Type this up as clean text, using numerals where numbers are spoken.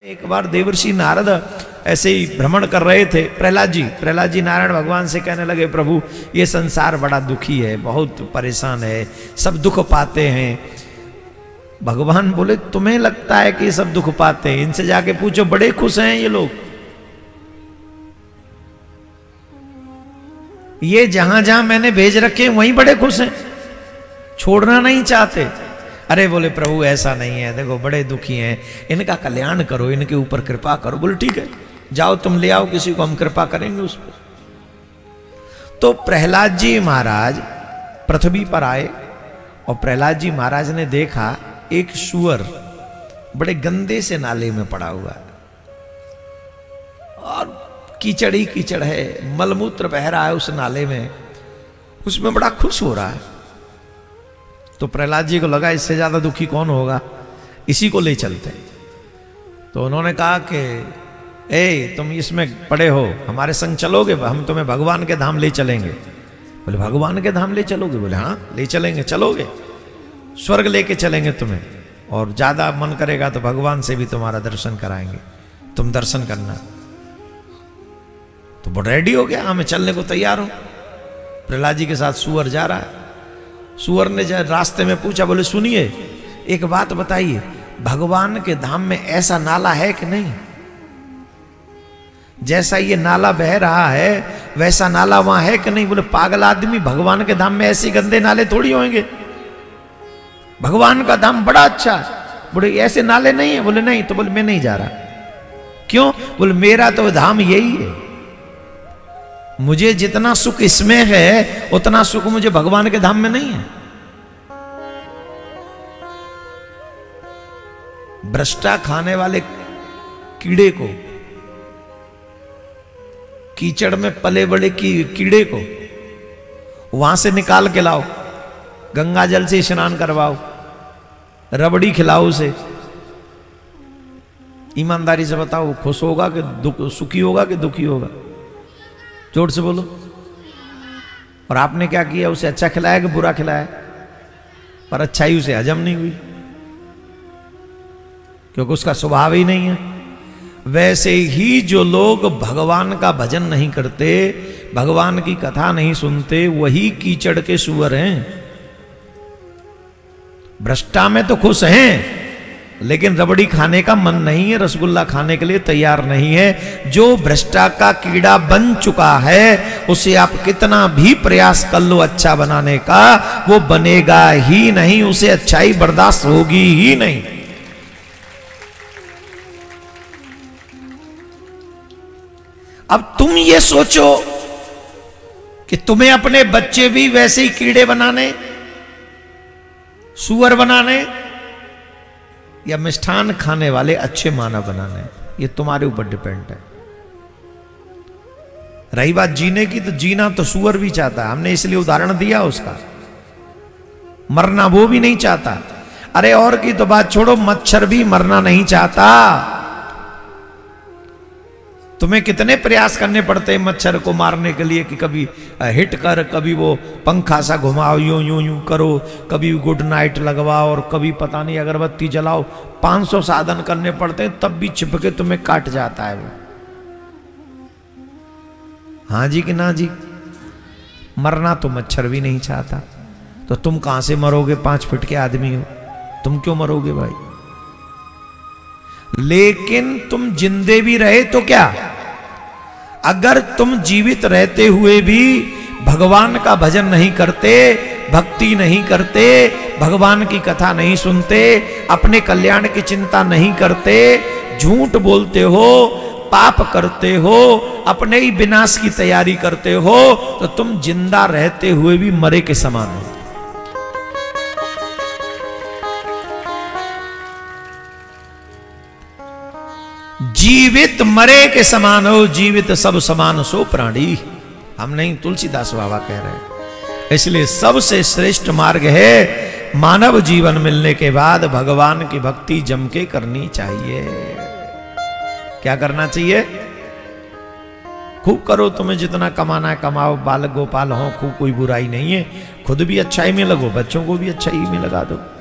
एक बार देवर्षि नारद ऐसे ही भ्रमण कर रहे थे। प्रहलाद जी नारायण भगवान से कहने लगे, प्रभु ये संसार बड़ा दुखी है, बहुत परेशान है, सब दुख पाते हैं। भगवान बोले, तुम्हें लगता है कि सब दुख पाते हैं? इनसे जाके पूछो, बड़े खुश हैं ये लोग। ये जहां जहां मैंने भेज रखे वहीं बड़े खुश हैं, छोड़ना नहीं चाहते। अरे बोले, प्रभु ऐसा नहीं है, देखो बड़े दुखी हैं, इनका कल्याण करो, इनके ऊपर कृपा करो। बोले ठीक है, जाओ तुम ले आओ किसी को, हम कृपा करेंगे उस पर। तो प्रहलाद जी महाराज पृथ्वी पर आए और प्रहलाद जी महाराज ने देखा एक सूअर बड़े गंदे से नाले में पड़ा हुआ है और कीचड़ ही कीचड़ है, मलमूत्र बह रहा है उस नाले में, उसमें बड़ा खुश हो रहा है। तो प्रहलाद जी को लगा इससे ज्यादा दुखी कौन होगा, इसी को ले चलते। तो उन्होंने कहा कि ए तुम इसमें पड़े हो, हमारे संग चलोगे, हम तुम्हें भगवान के धाम ले चलेंगे। बोले भगवान के धाम ले चलोगे? बोले हाँ ले चलेंगे, चलोगे, स्वर्ग लेके चलेंगे तुम्हें, और ज्यादा मन करेगा तो भगवान से भी तुम्हारा दर्शन कराएंगे, तुम दर्शन करना। तो वो रेडी हो गया, मैं चलने को तैयार हूं। प्रहलाद जी के साथ सूअर जा रहा है। सूअर ने रास्ते में पूछा, बोले सुनिए एक बात बताइए, भगवान के धाम में ऐसा नाला है कि नहीं? जैसा ये नाला बह रहा है वैसा नाला वहां है कि नहीं? बोले पागल आदमी, भगवान के धाम में ऐसे गंदे नाले थोड़ी होंगे, भगवान का धाम बड़ा अच्छा है। बोले ऐसे नाले नहीं है? बोले नहीं। तो बोले मैं नहीं जा रहा। क्यों? बोले मेरा तो धाम यही है, मुझे जितना सुख इसमें है उतना सुख मुझे भगवान के धाम में नहीं है। भ्रष्टा खाने वाले कीड़े को, कीचड़ में पले बड़े कीड़े को वहां से निकाल के लाओ, गंगा जल से स्नान करवाओ, रबड़ी खिलाओ उसे। ईमानदारी से बताओ, खुश होगा कि सुखी होगा कि दुखी होगा? जोर से बोलो। और आपने क्या किया, उसे अच्छा खिलाया कि बुरा खिलाया? पर अच्छाई उसे हजम नहीं हुई, क्योंकि उसका स्वभाव ही नहीं है। वैसे ही जो लोग भगवान का भजन नहीं करते, भगवान की कथा नहीं सुनते, वही कीचड़ के सूअर हैं। भ्रष्टा में तो खुश हैं, लेकिन रबड़ी खाने का मन नहीं है, रसगुल्ला खाने के लिए तैयार नहीं है। जो भ्रष्टा का कीड़ा बन चुका है, उसे आप कितना भी प्रयास कर लो अच्छा बनाने का, वो बनेगा ही नहीं, उसे अच्छाई बर्दाश्त होगी ही नहीं। अब तुम ये सोचो कि तुम्हें अपने बच्चे भी वैसे ही कीड़े बनाने, सूअर बनाने, या मिष्ठान खाने वाले अच्छे मानव बनाने, ये तुम्हारे ऊपर डिपेंड है। रही बात जीने की, तो जीना तो सूअर भी चाहता है, हमने इसलिए उदाहरण दिया उसका। मरना वो भी नहीं चाहता। अरे और की तो बात छोड़ो, मच्छर भी मरना नहीं चाहता। तुम्हें कितने प्रयास करने पड़ते हैं मच्छर को मारने के लिए, कि कभी हिट कर, कभी वो पंखा सा घुमाओ, यूं यूं यूं करो, कभी गुड नाइट लगवाओ, और कभी पता नहीं अगरबत्ती जलाओ, 500 साधन करने पड़ते हैं, तब भी छिपके तुम्हें काट जाता है वो। हाँ जी कि ना जी? मरना तो मच्छर भी नहीं चाहता, तो तुम कहां से मरोगे? 5 फीट के आदमी हो, तुम क्यों मरोगे भाई? लेकिन तुम जिंदे भी रहे तो क्या, अगर तुम जीवित रहते हुए भी भगवान का भजन नहीं करते, भक्ति नहीं करते, भगवान की कथा नहीं सुनते, अपने कल्याण की चिंता नहीं करते, झूठ बोलते हो, पाप करते हो, अपने ही विनाश की तैयारी करते हो, तो तुम जिंदा रहते हुए भी मरे के समान हो। जीवित मरे के समान हो, जीवित सब समान सो प्राणी। हम नहीं, तुलसीदास बाबा कह रहे हैं। इसलिए सबसे श्रेष्ठ मार्ग है, मानव जीवन मिलने के बाद भगवान की भक्ति जम के करनी चाहिए। क्या करना चाहिए? खूब करो, तुम्हें जितना कमाना है कमाओ, बालक गोपाल हो, खूब, कोई बुराई नहीं है। खुद भी अच्छाई में लगो, बच्चों को भी अच्छाई में लगा दो।